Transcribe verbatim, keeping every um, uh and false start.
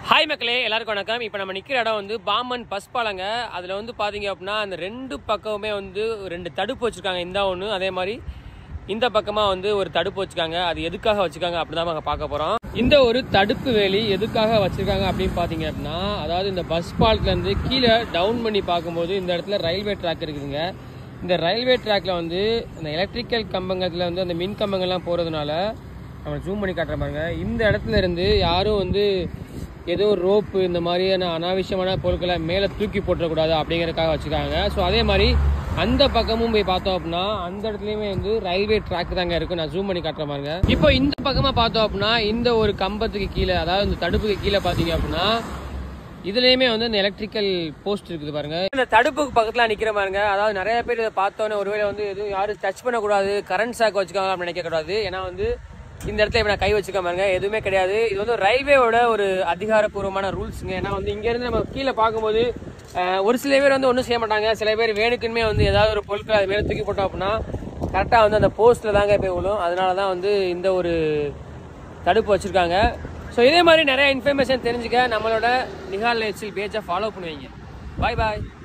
Hi மக்களே, எல்லாருக்கும் வணக்கம். இப்போ நம்ம நிற்கிற இடம் வந்து பாம்பன் பஸ் பாலங்க. அதில் வந்து பார்த்தீங்க அப்படின்னா அந்த ரெண்டு பக்கமுமே வந்து ரெண்டு தடுப்பு வச்சுருக்காங்க. இந்த ஒன்று அதே மாதிரி இந்த பக்கமாக வந்து ஒரு தடுப்பு வச்சுருக்காங்க. அது எதுக்காக வச்சுருக்காங்க அப்படி தான் நாங்கள் பார்க்க போகிறோம். இந்த ஒரு தடுப்பு வேலி எதுக்காக வச்சுருக்காங்க அப்படின்னு பார்த்தீங்க அப்படின்னா, அதாவது இந்த பஸ் பாலத்துலேருந்து கீழே டவுன் பண்ணி பார்க்கும்போது இந்த இடத்துல ரயில்வே ட்ராக் இருக்குதுங்க. இந்த ரயில்வே ட்ராக்கில் வந்து இந்த எலக்ட்ரிக்கல் கம்பங்கத்தில் வந்து அந்த மின் கம்பங்கள்லாம் போகிறதுனால நம்ம ஜூம் பண்ணி காட்டுற பாருங்க. இந்த இடத்துல இருந்து யாரும் வந்து ஏதோ ரோப்பு இந்த மாதிரியான அனாவசியமான பொருட்களை மேலே தூக்கி போட்டுறக்கூடாது அப்படிங்கிறதுக்காக வச்சுருக்காங்க. ஸோ அதே மாதிரி அந்த பக்கமும் போய் பார்த்தோம் அப்படின்னா அந்த இடத்துலையுமே வந்து ரயில்வே ட்ராக் தாங்க இருக்குது. நான் ஜூம் பண்ணி காட்டுற பாருங்க. இப்போ இந்த பக்கமாக பார்த்தோம் அப்படின்னா இந்த ஒரு கம்பத்துக்கு கீழே, அதாவது இந்த தடுப்புக்கு கீழே பார்த்தீங்க அப்படின்னா இதுலேயுமே வந்து இந்த எலக்ட்ரிக்கல் போஸ்ட் இருக்குது பாருங்க. இந்த தடுப்புக்கு பக்கத்தில் நிற்கிற பாருங்க. அதாவது நிறைய பேர் இதை பார்த்தோன்னே ஒருவேளை வந்து எதுவும் யாரும் டச் பண்ணக்கூடாது, கரண்ட் ஷாக் வச்சுக்காங்க அப்படின்னு நினைக்கக்கூடாது. ஏன்னா வந்து இந்த இடத்துல இப்போ நான் கை வச்சுக்க பாருங்க, எதுவுமே கிடையாது. இது வந்து ரயில்வேவோட ஒரு அதிகாரப்பூர்வமான ரூல்ஸுங்க. ஏன்னா வந்து இங்கேருந்து நம்ம கீழே பார்க்கும்போது ஒரு சில பேர் வந்து ஒன்றும் செய்ய மாட்டாங்க. சில பேர் வேணுக்குமே வந்து ஏதாவது ஒரு பொருட்கள் அது மேலே தூக்கி போட்டோம் அப்படின்னா கரெக்டாக வந்து அந்த போஸ்ட்டில் தாங்க போய் விழும். அதனால தான் வந்து இந்த ஒரு தடுப்பு வச்சுருக்காங்க. ஸோ இதே மாதிரி நிறைய இன்ஃபர்மேஷன் தெரிஞ்சுக்க நம்மளோட நிகால் லைஃப் ஸ்டைல் பேஜை ஃபாலோ பண்ணுவீங்க. பாய் பாய்.